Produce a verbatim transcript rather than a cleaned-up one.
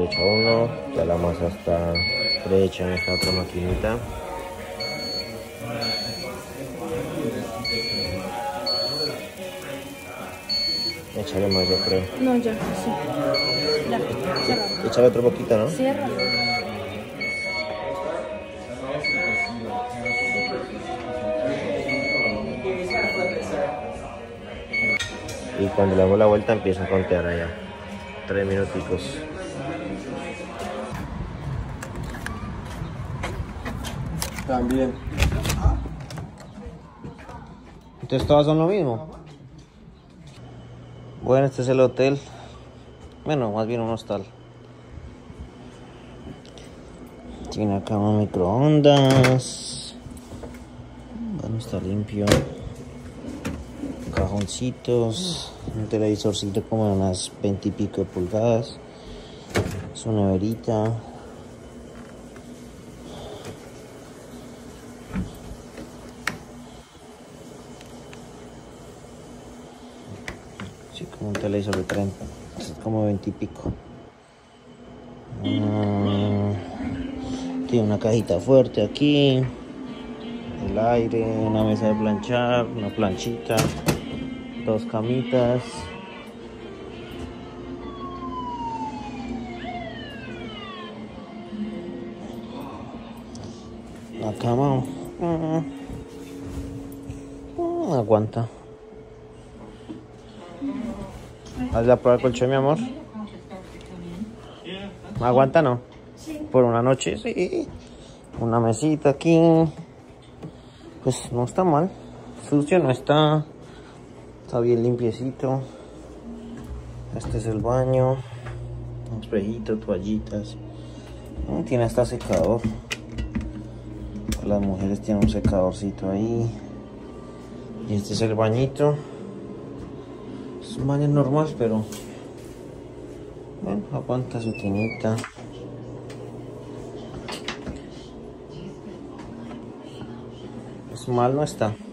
derecha uno, ya la masa está prehecha en esta otra maquinita. Échale más, yo creo. No, ya, sí. Ya, cierra. Échale otro poquito, ¿no? Cierra. Y cuando le damos la vuelta empieza a contear allá. Tres minuticos. También. Entonces todas son lo mismo. Bueno, este es el hotel. Bueno, más bien un hostal. Tiene acá un microondas. Bueno, está limpio. Cajoncitos. Un televisorcito como de unas veinte y pico de pulgadas. Su neverita. Sí, como un televisor de treinta, es como veinte y pico. Mm, tiene una cajita fuerte aquí, el aire, una mesa de planchar, una planchita, dos camitas. La cama mm, mm, aguanta. Haz la prueba del colchón, mi amor. ¿Aguanta, no? Sí. Por una noche, sí. Una mesita aquí. Pues no está mal. Sucio no está. Está bien limpiecito. Este es el baño. Un espejito, toallitas. Tiene hasta secador. Las mujeres tienen un secadorcito ahí. Y este es el bañito. Es un baño normal, pero bueno, aguanta su tinita. Es mal no está.